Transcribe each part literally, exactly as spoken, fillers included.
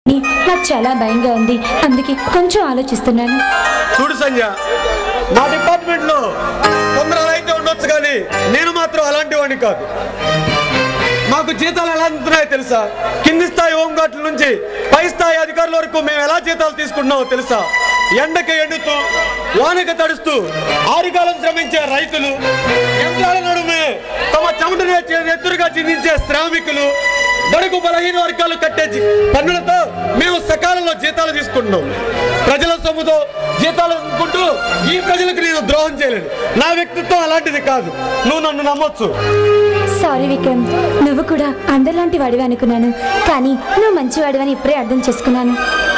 నాకు చాలా భయంగా ఉంది, అందుకే కొంచెం ఆలోచిస్తున్నాను. చూడు సంజ, నా డిపార్ట్మెంట్ లో కొందరు అలా అయితే ఉండొచ్చు కానీ నేను మాత్రం అలాంటి వాడిని కాదు. మాకు జీతాలు ఎలా అందుతున్నాయో తెలుసా? కింది స్థాయి హోంగార్డుల నుంచి పై స్థాయి అధికారుల వరకు మేము ఎలా జీతాలు తీసుకుంటున్నామో తెలుసా? ఎండకి ఎండుతూ వానక తడుస్తూ ఆరుగాలం శ్రమించే రైతులు, యంత్రాల నడుమే తమ చెమటనే ఎత్తురుగా చిందించే శ్రామికులు, బడుగు బలహీన వర్గాలు కట్టే పన్నులతో మేము సకాలంలో జీతాలు తీసుకుంటున్నాం. ప్రజల సొమ్ముతో జీతాలు అనుకుంటూ ఈ ప్రజలకు నేను ద్రోహం చేయలేను. నా వ్యక్తిత్వం అలాంటిది కాదు, నువ్వు నన్ను నమ్మొచ్చు. సారీ విక్రమ్, నువ్వు కూడా అందరిలాంటి వాడివి అనుకున్నాను, కానీ నువ్వు మంచివాడివని ఇప్పుడే అర్థం చేసుకున్నాను.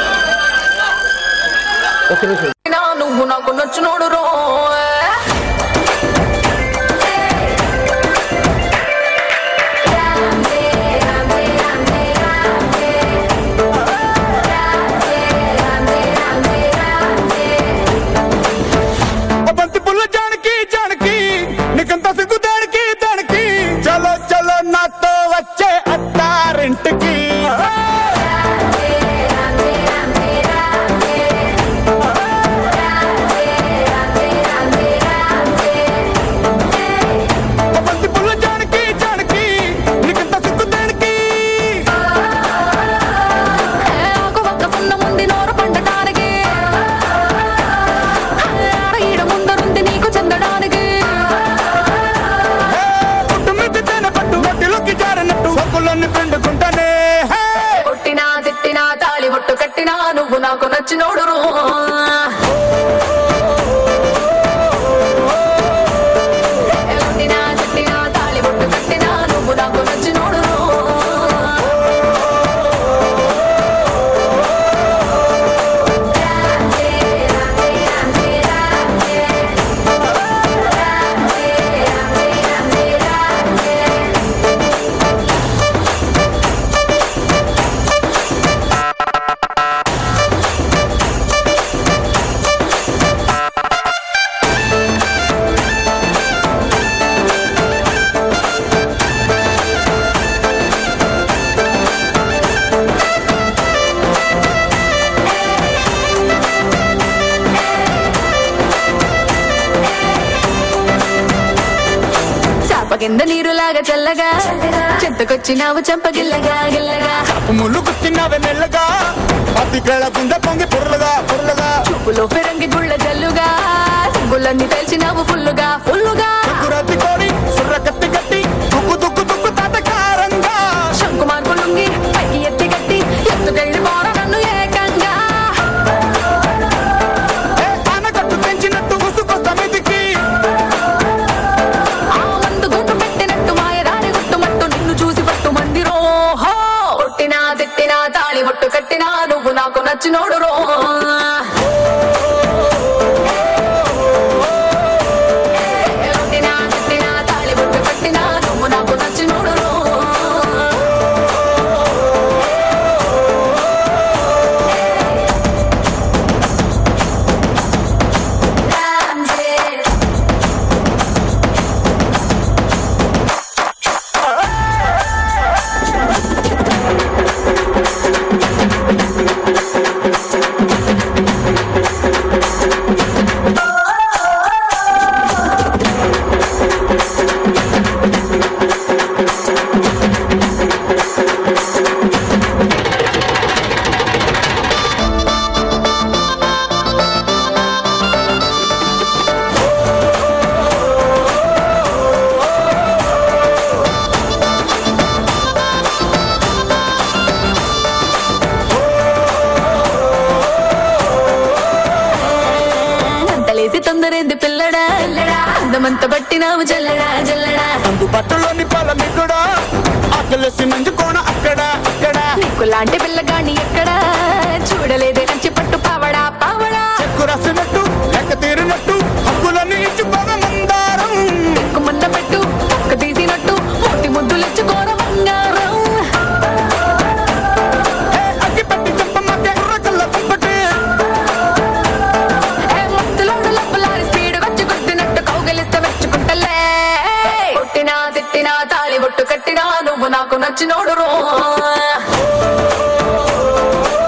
నువ్వు నాకు నచ్చినోడు రో బంతి పుల్ల జానకి జానకి నీకంత సిగ్గు దానికి దానికి చలో చలో నాతో వచ్చే అత్తారింటికి. కొట్టినా తిట్టినా తాళి బొట్టు కట్టినా నువ్వు నాకు నచ్చినోడు రో. కొట్టినా తిట్టినా తాళి బొట్టు కట్టినా నువ్వు నాకు నచ్చినోడు రో. కింద నీరులాగా చల్లగా చెత్తకొచ్చినావు చంపగిల్లగా గిల్లగా ముళ్ళు కుచ్చినావే మెల్లగా అతికేళ గుండె పొంగి పొరలుగా పొరలుగా చూపులో ఫిరంగి గుళ్ళ జల్లుగా గుళ్ళన్ని తెలిసినావు ఫుల్లుగా ఫుల్లుగా రతి కోడి సుర్ర కత్తి కట్టి దుక్కు దుక్కు దుక్కు తాతకారంగా శంకు మార్పు లుంగి పైకి ఎత్తి కట్టి ఎత్తుకెళ్ళి పోర నన్ను ఏకంగా ఆనకట్టు పెంచినట్టు ఉసుకొస్తా మీదికి కొట్టినా తిట్టినా తాళి బొట్టు కట్టినా నువ్వు నాకు నచ్చినోడు రో. కొట్టినా తిట్టినా తాళి బొట్టు కట్టినా నువ్వు నాకు నచ్చినోడు రో. తొందరేంది పిల్లడా అందమంత పట్టినావు జల్లడా జల్లడా అందు బట్టలోని పాల మిగుడా ఆకలేసి నంజుకోన అక్కడ అక్కడ నీకు లాంటి పిల్లగాని ఎక్కడ చూడలేదే కంచి పట్టు పావడా పావడా చెక్కు రాసినట్టు లెక్క తీరినట్టు హక్కులన్నీ ఇచ్చుకోన మందారం ఎక్కుమన్న పెట్టు ఒక్క తీసినట్టు మోటి ముద్దులిచ్చుకోర బంగారం అగ్గి పట్టి చెప్పమ్మకే ఎర్రకల్ల కుంపటి మత్తులోడు లప్పులారి స్పీడ్ వచ్చి గుద్దినట్టు కౌగలిస్తే మెచ్చుకుంటలే. కొట్టినా తిట్టినా తాళి బొట్టు కట్టినా నువ్వు నాకు నచ్చినోడు రో.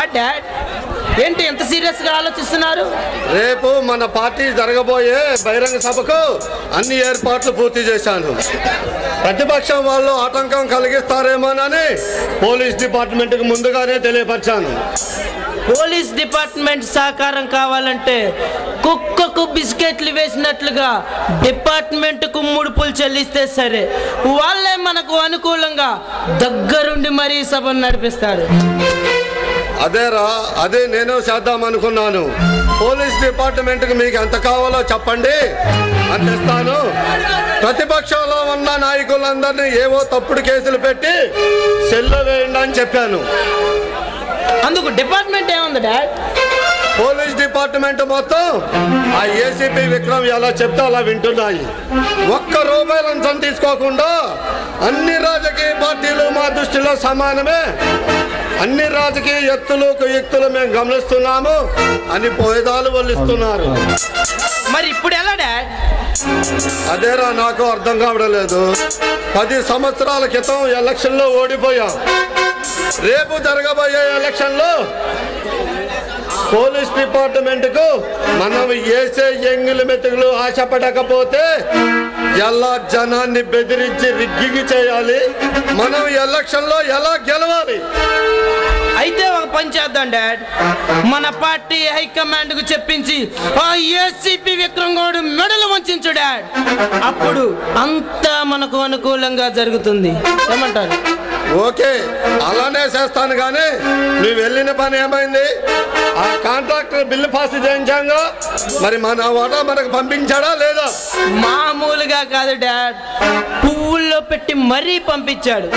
వాట్ డాడ్ ఏంటి ఎంత సీరియస్గా ఆలోచిస్తున్నారు? రేపు మన పార్టీ జరగబోయే బహిరంగ సభకు అన్ని ఏర్పాట్లు పూర్తి చేశాను. ప్రతిపక్షం వాళ్ళు ఆటంకం కలిగిస్తారేమోనని పోలీస్ డిపార్ట్మెంట్కి ముందుగానే తెలియపరిచాను. పోలీస్ డిపార్ట్మెంట్ సహకారం కావాలంటే కుక్కకు బిస్కెట్లు వేసినట్లుగా డిపార్ట్మెంట్కు ముడుపులు చెల్లిస్తే సరే, వాళ్ళే మనకు అనుకూలంగా దగ్గరుండి మరీ సభను నడిపిస్తారు. అదేరా, అదే నేను చేద్దాం అనుకున్నాను. పోలీస్ డిపార్ట్మెంట్కి మీకు ఎంత కావాలో చెప్పండి, అందిస్తాను. ప్రతిపక్షంలో ఉన్న నాయకులందరినీ ఏవో తప్పుడు కేసులు పెట్టి సెల్లో వేయండి అని చెప్పాను. అందుకు డిపార్ట్మెంట్ ఏముంది డాడ్? పోలీస్ డిపార్ట్మెంట్ మొత్తం ఆ ఏసీపీ విక్రమ్ ఎలా చెప్తే అలా వింటున్నాయి. ఒక్క రూపాయి లంచం తీసుకోకుండా అన్ని రాజకీయ పార్టీలు మా దృష్టిలో సమానమే, అన్ని రాజకీయ ఎత్తులు కుయుక్తులు మేము గమనిస్తున్నాము అని పోయేదాలు వల్లిస్తున్నారు. మరి ఇప్పుడు ఎలా డాడ్? అదేరా నాకు అర్థం కావడం లేదు. పది సంవత్సరాల క్రితం ఎలక్షన్లో ఓడిపోయాం. రేపు జరగబోయే ఎలక్షన్లో పోలీస్ డిపార్ట్మెంట్కు మనం వేసే ఎంగిలి మెతుకులు ఆశపడకపోతే ఎలా జనాన్ని బెదిరించి రిగ్గింగ్ చేయాలి, మనం ఎలక్షన్లో ఎలా గెలవాలి? అయితే ఒక పని చేద్దాం డాడ్, మన పార్టీ హైకమాండ్ కు చెప్పించి ఆ ఏసీపీ విక్రమ్ గౌడ్ మెడలు వంచు డాడ్. అప్పుడు అంతా మనకు అనుకూలంగా జరుగుతుంది. ఏమంటారు? ఓకే, అలానే చేస్తాను. కానీ నువ్వు వెళ్ళిన పని ఏమైంది? ఆ కాంట్రాక్టర్ బిల్లు పాస్ చేయించాగా, మరి మన వాటా మనకు పంపించాడా లేదా? మామూలుగా కాదు డాడ్, పువ్వుల్లో పెట్టి మరీ పంపించాడు.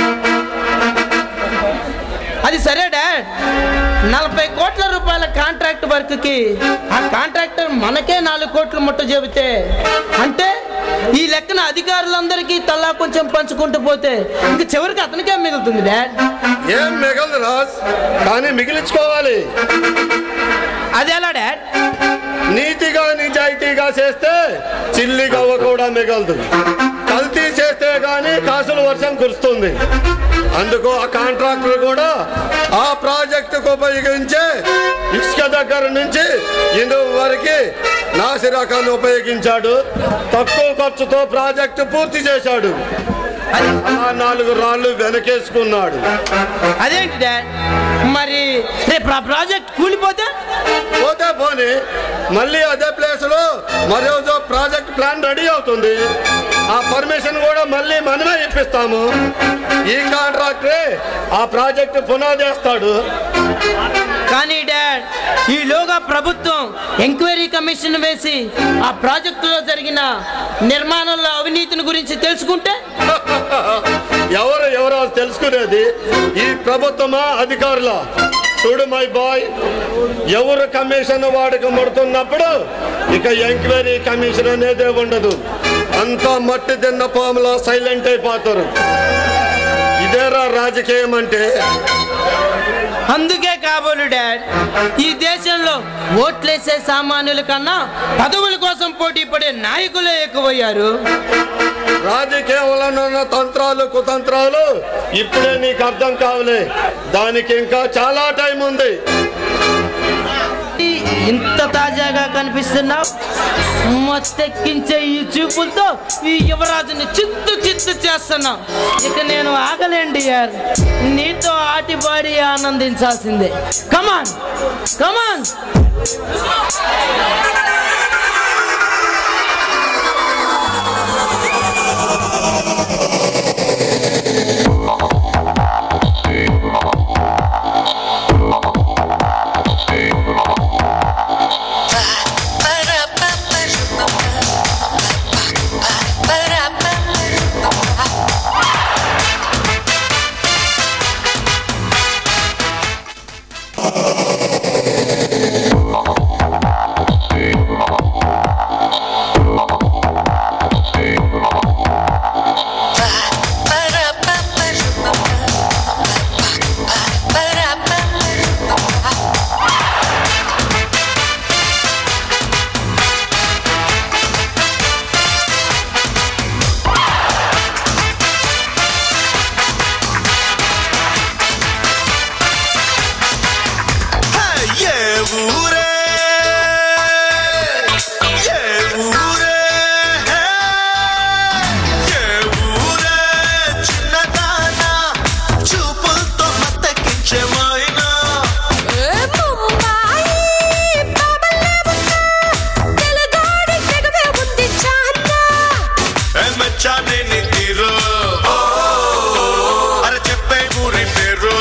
అది సరే డాడ్, నలభై కోట్ల రూపాయల కాంట్రాక్ట్ వర్క్ కి ఆ కాంట్రాక్టర్ మనకే నాలుగు కోట్లు ముట్ట చెబితే, అంటే ఈ లెక్కన అధికారులందరికీ తలా కొంచెం పంచుకుంటూ పోతే ఇంక చివరికి అతనికే మిగులుతుంది డాడ్. ఏం మిగలదు రాజ్, కానీ మిగిలించుకోవాలి. అది ఎలా డాడ్? నీతిగా నిజాయితీగా చేస్తే చిల్లి గవ్వ కూడా మిగలదు. కల్తీ చేస్తే గానీ కాసులు వర్షం కురుస్తుంది. అందుకు ఆ కాంట్రాక్టర్ కూడా ఆ ప్రాజెక్టుకు ఉపయోగించే ఇసుక దగ్గర నుంచి ఇనుము వరకు నాసి రకాన్ని ఉపయోగించాడు. తక్కువ ఖర్చుతో ప్రాజెక్టు పూర్తి చేశాడు. నాలుగు రాళ్ళు వెనకేసుకున్నాడు. అదేంటి డాడ్? మరి రేపు ఆ ప్రాజెక్ట్ కూలిపోతే? పోతే పోనీ, మళ్ళీ అదే ప్లేస్ లో మరో ప్రాజెక్ట్ ప్లాన్ రెడీ అవుతుంది. ఆ పర్మిషన్ కూడా మళ్ళీ మనమే ఇప్పిస్తాము. ఈ కాంట్రాక్టరే ఆ ప్రాజెక్ట్ పునాదేస్తాడు. కానీ డాడ్, ఈలోగా ప్రభుత్వం ఎంక్వైరీ కమిషన్ వేసి ఆ ప్రాజెక్టులో జరిగిన నిర్మాణంలో అవినీతిని గురించి తెలుసుకుంటే ఎవరు ఎవరో తెలుసుకునేది ఈ ప్రభుత్వమా అధికారులా? చూడు మై బాయ్, ఎవరు కమిషన్ వాడికి ముడుతున్నప్పుడు ఇక ఎంక్వైరీ కమిషన్ అనేదే ఉండదు. అంతా మట్టి తిన్న పాములా సైలెంట్ అయిపోతారు. ఇదేరా రాజకీయం అంటే. అందుకే కాబోలు డాడ్, ఈ దేశంలో ఓట్లేసే సామాన్యుల కన్నా పదవుల కోసం పోటీ పడే నాయకులే ఎక్కువయ్యారు. రాజకీయంలో ఉన్న తంత్రాలు కుతంత్రాలు ఇప్పుడే నీకు అర్థం కావలే. దానికి ఇంకా చాలా టైం ఉంది. ఇంత తాజాగా కనిపిస్తున్నావు, మత్తెక్కించే ఈ చూపులతో ఈ యువరాజుని చిత్తు చిత్తు చేస్తున్నావు. ఇక నేను ఆగలేండి యార్, నీతో ఆటిపాడి ఆనందించాల్సిందే. కమాన్ కమాన్. ఊరే ఏ ఊరే ఏ ఊరే చిన్నదానా చూపులతో మత్తెక్కించే మైనా మచ్చానే నీ తీరు అరే చెప్పే ఊరి పేరు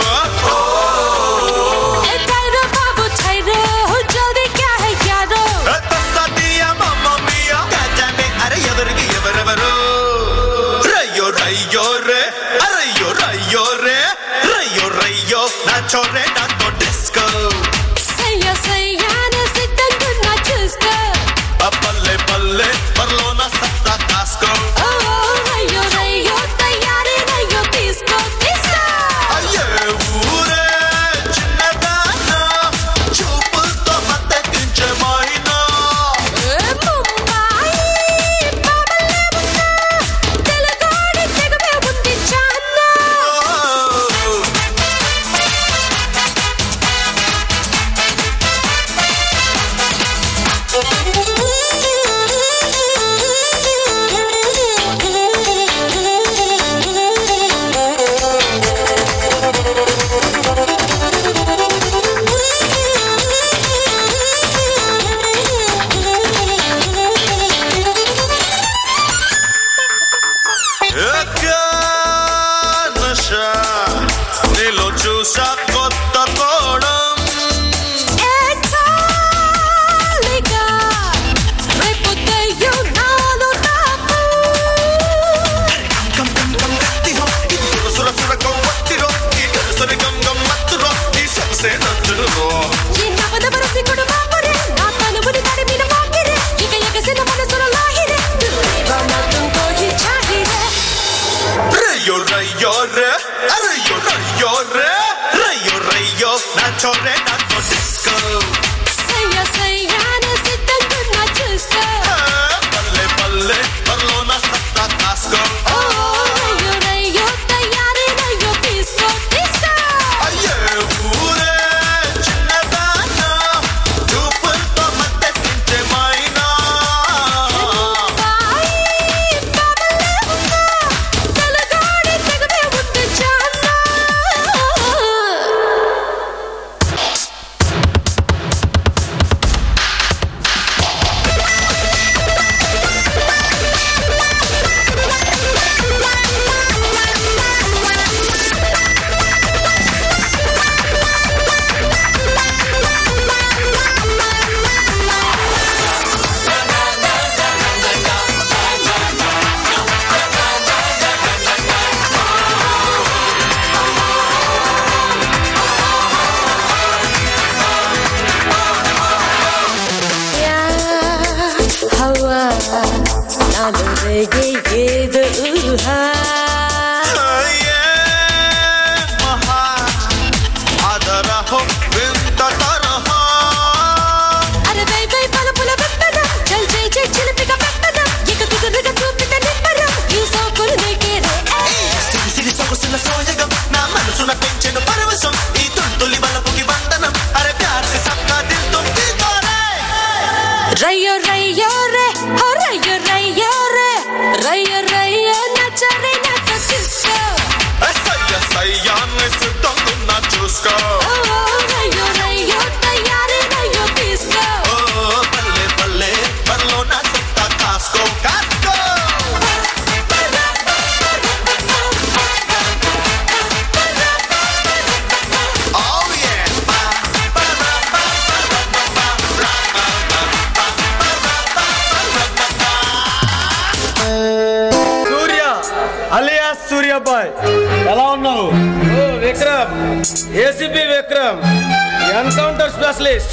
అరే ఎవరికి ఎవరెవరు రయ్యో రయ్యో రే అరయ్యో రయ్యో రే రయ్యో రయ్యో నా చోరే నాతో డిస్కో పల్లె పల్లె పర్లో నా సత్తా కాస్కో అయ్యే ఊరే చిన్నదానా చూపులతో మత్తెక్కించే మైనా నీలో చూసా కొత్త కోణం రయ్యో రయ్యో రే అరయ్యో రయ్యో రే రయ్యో రయ్యో నా చోరే నాతో డిస్కో పల్లె పల్లె పర్లో నా సత్తా కాస్కో అయ్యే ఊరే చిన్నదానా చూపులతో మత్తెక్కించే మైనా रैयो रैयो रे हो रैयो रैयो रे रैयो रैयो नचा रे नचा किसको सैया सैया ने सिद्धंग ना चूस्को रैयो रैयो तैयारी रैयो किसको बल्ले बल्ले बल्लो ना सत्ता कास्को कास्को సూర్యాబాయ్ ఎలా ఉన్నావు? ఓ Vikram, ACP Vikram, encounter specialist.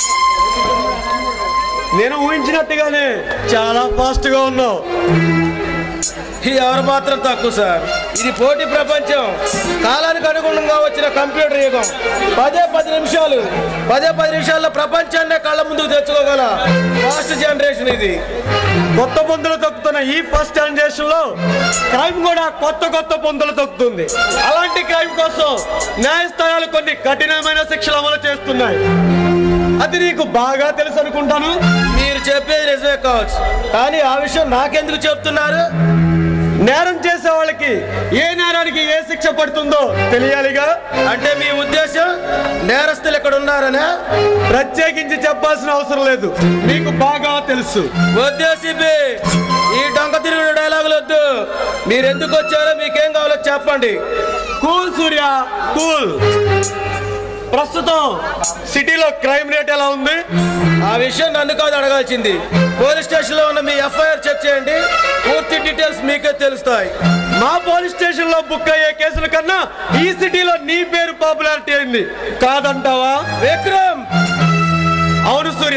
నేను ఊహించినట్టుగానే చాలా ఫాస్ట్ గా ఉన్నావు. ఎవరు మాత్రం తక్కువ సార్. ఇది పోటీ ప్రపంచం, కాలానికి అనుగుణంగా వచ్చిన కంప్యూటర్ యుగం. పదే పది నిమిషాలు పదే పది నిమిషాల్లో ప్రపంచాన్నే కళ్ళ ముందుకు తెచ్చుకోగల ఫాస్ట్ జనరేషన్ ఇది. కొత్త పొందులు తొక్కుతున్న ఈ ఫస్ట్ జనరేషన్ లో క్రైమ్ కూడా కొత్త కొత్త పొందులు తొక్కుతుంది. అలాంటి క్రైమ్ కోసం న్యాయస్థానాలు కొన్ని కఠినమైన శిక్షలు అమలు చేస్తున్నాయి. అది నీకు బాగా తెలుసు అనుకుంటాను. మీరు చెప్పేది నిజమే కావచ్చు, కానీ ఆ విషయం నాకెందుకు చెప్తున్నారు? నేరం చేసే వాళ్ళకి ఏ నేరానికి ఏ శిక్ష పడుతుందో తెలియాలిగా. అంటే మీ ఉద్దేశం నేరస్తులు ఇక్కడ ఉన్నారనే? ప్రత్యేకించి చెప్పాల్సిన అవసరం లేదు, మీకు బాగా తెలుసు. ఉద్దేశిపి ఈ డొంక తిరుగుడు డైలాగులు వద్దు. మీరు ఎందుకు వచ్చారో, మీకేం కావాలో చెప్పండి. Cool Surya, cool. ప్రస్తుతం సిటీలో క్రైమ్ రేట్ ఎలా ఉంది? ఆ విషయం నన్ను కాదు అడగాల్సింది. పోలీస్ స్టేషన్ లో ఉన్న మీ ఎఫ్ఐఆర్ చెక్ చేయండి, పూర్తి డీటెయిల్స్ మీకే తెలుస్తాయి. మా పోలీస్ స్టేషన్ లో బుక్ అయ్యే కేసుల కన్నా ఈ సిటీలో నీ పేరు పాపులారిటీ అయింది కాదంటావా విక్రమ్? అవును సూర్య,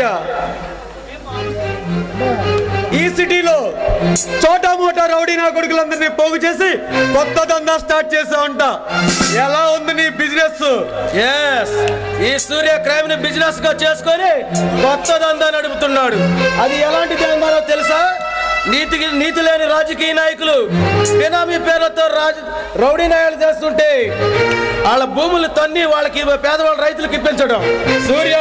ఈ సిటీలో చోటా మోటా రౌడీ నా కొడుకులందరినీ పోగు చేసి కొత్త దందా స్టార్ట్ చేసావంట. ఎలా ఉంది నీ బిజినెస్? ఎస్, ఈ సూర్య క్రైమ్ ని బిజినెస్ గా చేసుకొని కొత్త దందా నడుపుతున్నాడు. అది ఎలాంటి దందాలో తెలుసా? నీతికి నీతి లేని రాజకీయ నాయకులు బినామీ పేర్లతో రాజ రౌడీ నాయాలు చేస్తుంటే వాళ్ళ భూములు తన్ని వాళ్ళకి పేదవాళ్ళ రైతులకు ఇప్పించడం. సూర్య,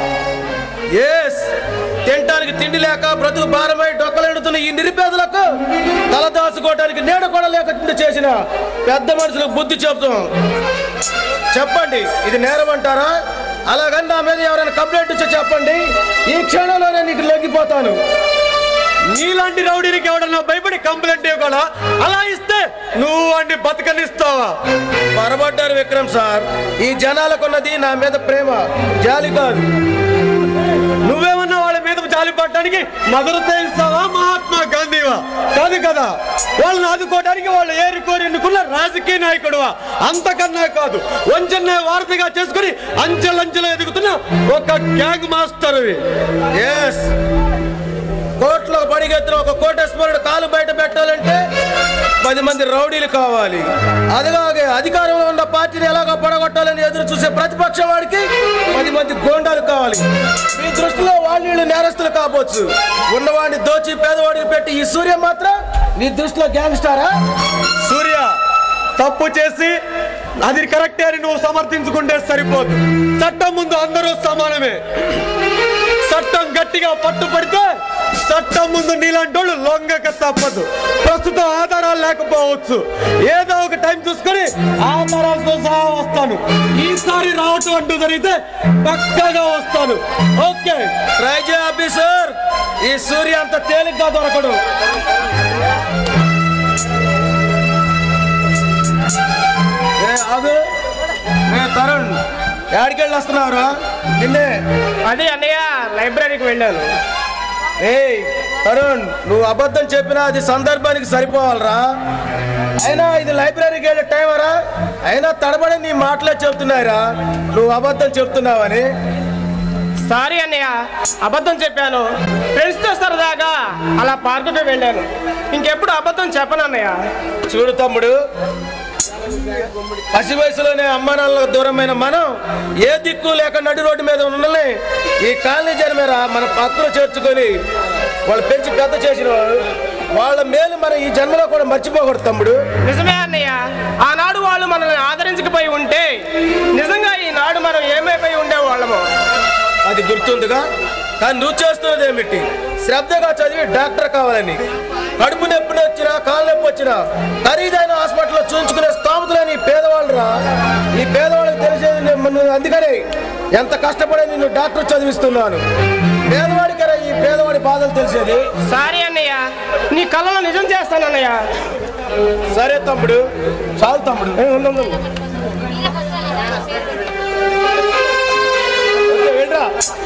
ఎస్, తినటానికి తిండి లేక బ్రతుకు భారమై డొక్కలెడుతున్న ఈ నిరుపేదలకు తలదాచుకోవడానికి నీడ కూడా లేకుండా చేసిన పెద్ద మనుషులకు బుద్ధి చెప్తాం. చెప్పండి, ఇది నేరం అంటారా? అలాగని నా మీద ఎవరైనా కంప్లైంట్ ఇచ్చి చెప్పండి, ఈ క్షణంలోనే నీకు లొంగిపోతాను. నీలాంటి రౌడీనికి ఎవడన్నా భయపడి కంప్లైంట్ ఇవ్వగలరా? అలా ఇస్తే నువ్వు వాడిని బతకనిస్తావా? పొరబడ్డారు విక్రమ్ సార్. ఈ జనాలకున్నది నా మీద ప్రేమ, జాలి కాదు. నువ్వేమన్నా వాళ్ళ మీద జాలి పడటానికి మదర్ తెరిసావా, మహాత్మా గాంధీవా? కాదు కదా. వాళ్ళని ఆదుకోవడానికి వాళ్ళు ఏరుకోరి ఎన్నుకున్న రాజకీయ నాయకుడువా? అంతకన్నా కాదు, వంచన్నే వారధిగా చేసుకుని అంచెలంచెలు ఎదుగుతున్న ఒక గ్యాంగ్ మాస్టర్. ఎస్, కోట్లో పడిగెత్తిన ఒక కోటేశ్వరుడు కాలు బయట పెట్టాలంటే పది మంది రౌడీలు కావాలి. అదిలాగే అధికారంలో ఉన్న పార్టీని ఎలాగో పడగొట్టాలని ఎదురు చూసే ప్రతిపక్ష వాడికి పది మంది గోండాలు కావాలి. మీ దృష్టిలో వాళ్ళు నేరస్తులు కావచ్చు, ఉన్నవాడిని దోచి పేదవాడిని పెట్టి ఈ సూర్య మాత్రం నీ దృష్టిలో గ్యాంగ్స్టారా? సూర్య, తప్పు చేసి అది కరెక్టే అని నువ్వు సమర్థించుకుంటే సరిపోదు. చట్టం ముందు అందరూ సమానమే. చట్టం గట్టిగా పట్టుపడితే చట్టం ముందు నీలాంటి వాళ్ళు లొంగక తప్పదు. ప్రస్తుతం ఆధారాలు లేకపోవచ్చు, ఏదో ఒక టైం చూసుకొని ఆధారాలతో సహా వస్తాను. ఈసారి రావటం అంటూ జరిగితే పక్కగా వస్తాను. ఓకే, ట్రై చేయ ఆఫీసర్. ఈ సూర్య అంత తేలిగ్గా దొరకడు. తరుణ్, ఎక్కడికెళ్ళి వస్తున్నావురా? నిన్నే. అదే అన్నయ్య, లైబ్రరీకి వెళ్ళాను. ఏయ్ తరుణ్, నువ్వు అబద్ధం చెప్పినా అది సందర్భానికి సరిపోవాలరా. అయినా ఇది లైబ్రరీకి వెళ్ళే టైం రా. అయినా తడబడి నీ మాటలే చెప్తున్నాయిరా నువ్వు అబద్ధం చెప్తున్నావని. సారీ అన్నయ్య, అబద్ధం చెప్పాను. ఫ్రెండ్స్తో సరదాగా అలా పార్కుకి వెళ్ళాను. ఇంకెప్పుడు అబద్ధం చెప్పను అన్నయ్య. చూడు తమ్ముడు, పసి వయసులోనే అమ్మానాలకు దూరమైన మనం ఏ దిక్కు లేక నడి రోడ్డు మీద ఉన్నలే ఈ కాలనీ జనమేరా మన పక్కన చేర్చుకొని వాళ్ళు పెంచి పెద్ద చేసిన వాళ్ళ మేలు మనం ఈ జన్మలో కూడా మర్చిపోకూడదు తమ్ముడు. నిజమే అన్నయ్య, ఆనాడు వాళ్ళు మనల్ని ఆదరించకపోయి ఉంటే నిజంగా ఈనాడు మనం ఏమైపోయి ఉండేవాళ్ళము. అది గుర్తుందిగా. కానీ నువ్వు చేస్తున్నది ఏమిటి? శ్రద్ధగా చదివి డాక్టర్ కావాలని. కడుపు నొప్పి వచ్చినా కాలు నొప్పి వచ్చినా ఖరీదైన హాస్పిటల్లో చూపించుకునే స్థామతులని పేదవాళ్ళు రా. ఈ పేదవాళ్ళకి తెలిసేది అందుకనే ఎంత కష్టపడే నిన్ను డాక్టర్ చదివిస్తున్నాను. పేదవాడికరా ఈ పేదవాడి బాధలు తెలిసేది. సారీ అన్నయ్య, నీ కళ్ళలో నిజం చేస్తాను అన్నయ్య. సరే తమ్ముడు, చాలు తమ్ముడు. వెళ్ళరా.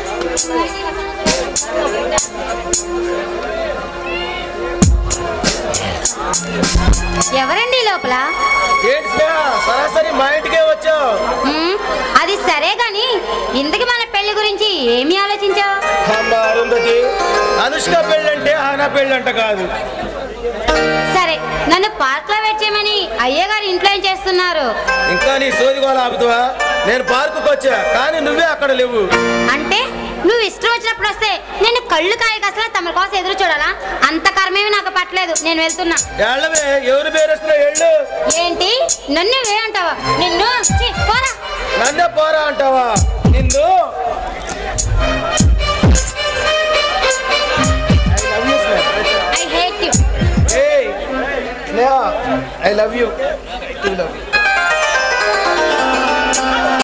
ఎవరండి లోపల? సరాసరి మా ఇంటికే వచ్చావు. అది సరే గాని ఇంతకి మన పెళ్లి గురించి ఏమి ఆలోచించావు? అరుంధతి, అనుష్క పెళ్ళంటే ఆనా పెళ్ళంట కాదు. సరే, నన్ను పార్క్ లో వెయిట్ చేయమని అయ్యగారు ఇంట్లో ఏం చేస్తున్నారు? ఇంకా నీ సోదిగోళ ఆపుతావా? నేను పార్కుకి వచ్చా, కానీ నువ్వే అక్కడ లేవు. అంటే నువ్వు ఇష్టం వచ్చినప్పుడు వస్తే నేను కళ్ళు కాయ కసలా తమ కోసం ఎదురు చూడాలా? అంత కర్మేమి నాకు పట్టలేదు, నేను వెళ్తున్నా. ఎళ్ళవే, ఎవరు పేరేస్తున్నా ఎళ్ళు. ఏంటి నన్ను వే అంటావా? నిన్ను పోరా. నన్నే పోరా అంటావా? నిన్ను ఐ లవ్ యూ.